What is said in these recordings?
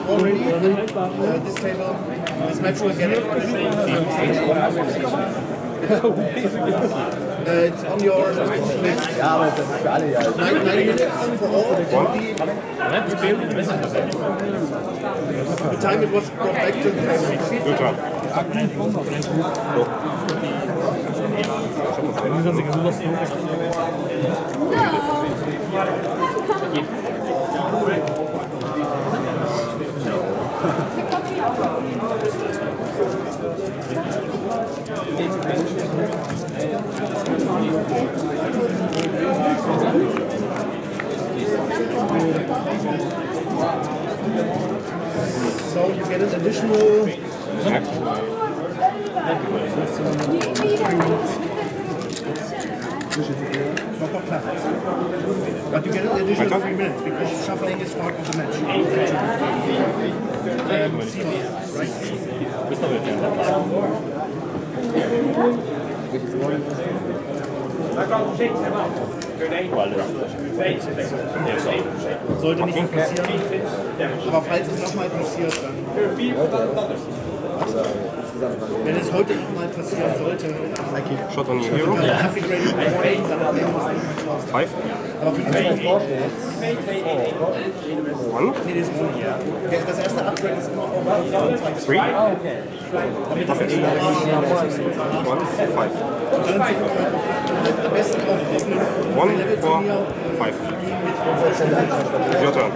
already. This table, this match will get it. It's on your list. Ja, aber das ist für alle ja. 9 minutes for all. The time it was brought back to the table. So you get an additional but you get an additional 3 minutes because shuffling is part of the match. Sollte nicht mehr passieren, aber falls es nochmal passiert, dann. Wenn es heute nochmal passieren sollte, Shot on hero. 5. aber für die 1. das erste Upgrade ist immer auch 3. damit das nicht 1. 5. am besten auch offenen 1, 4, 5. Your turn.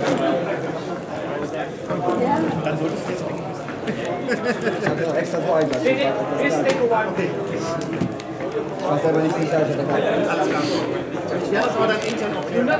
dann solltest du jetzt eigentlich Ich habe noch extra so eingeladen. Ich weiß selber nicht, wie ich halte. ja, das war dann intern auch hier.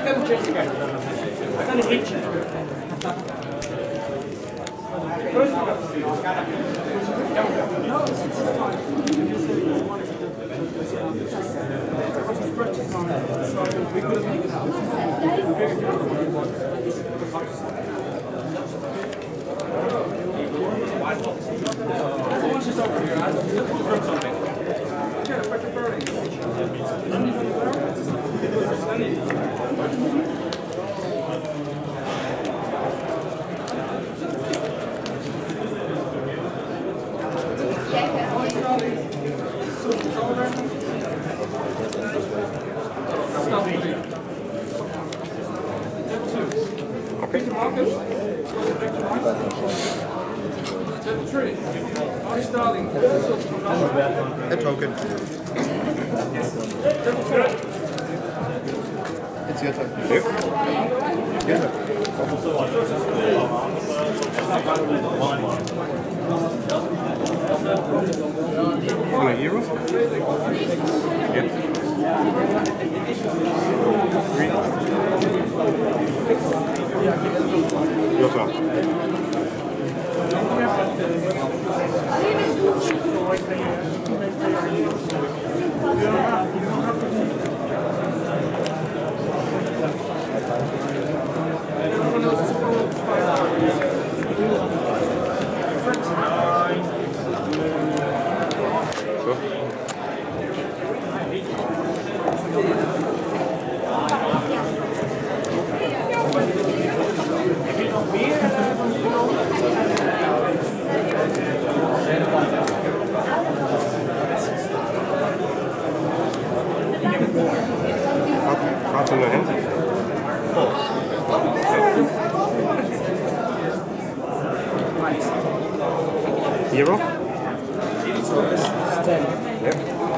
A token. It's your turn. Safe. Yeah. On a hero? Yes. 3. Your turn. Cards in your hand. 4. Hero? Yep.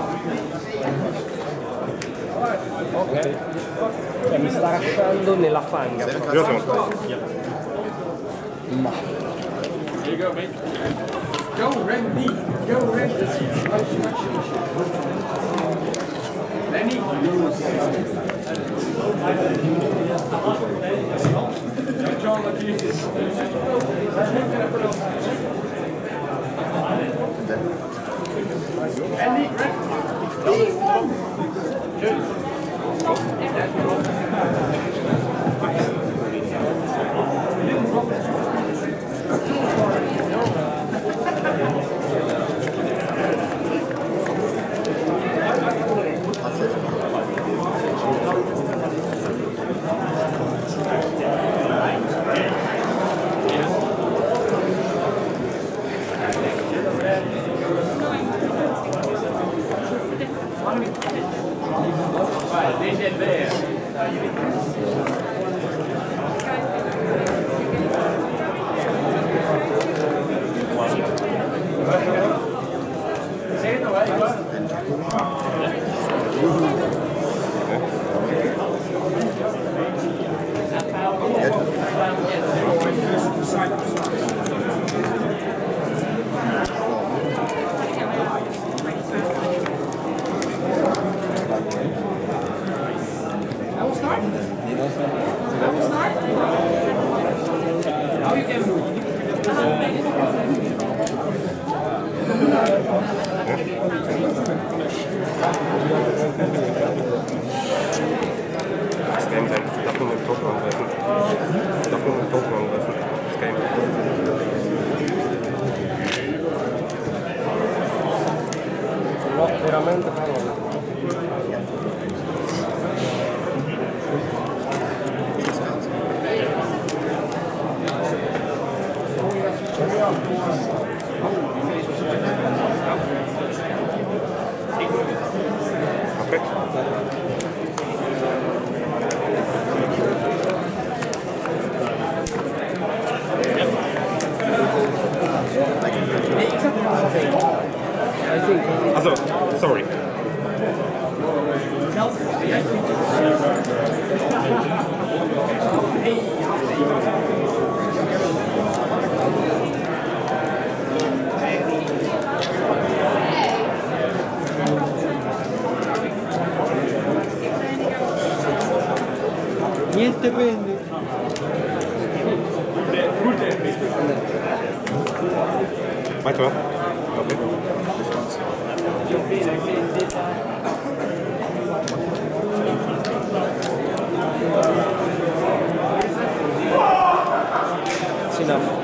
Ok. Cioè mi sta lasciando nella fanga. Your turn. Go Randy! Go Randy! Lenny! John Andy, dead bear. Say it away, I will start. I will start. Now you can move. Scam sein. Darf nur mit dem Token angreifen. Darf nur mit dem Token angreifen. Scam. No, veramente parole. Okay. I think. Also, sorry. Niente prende. My turn. Okay. It's enough.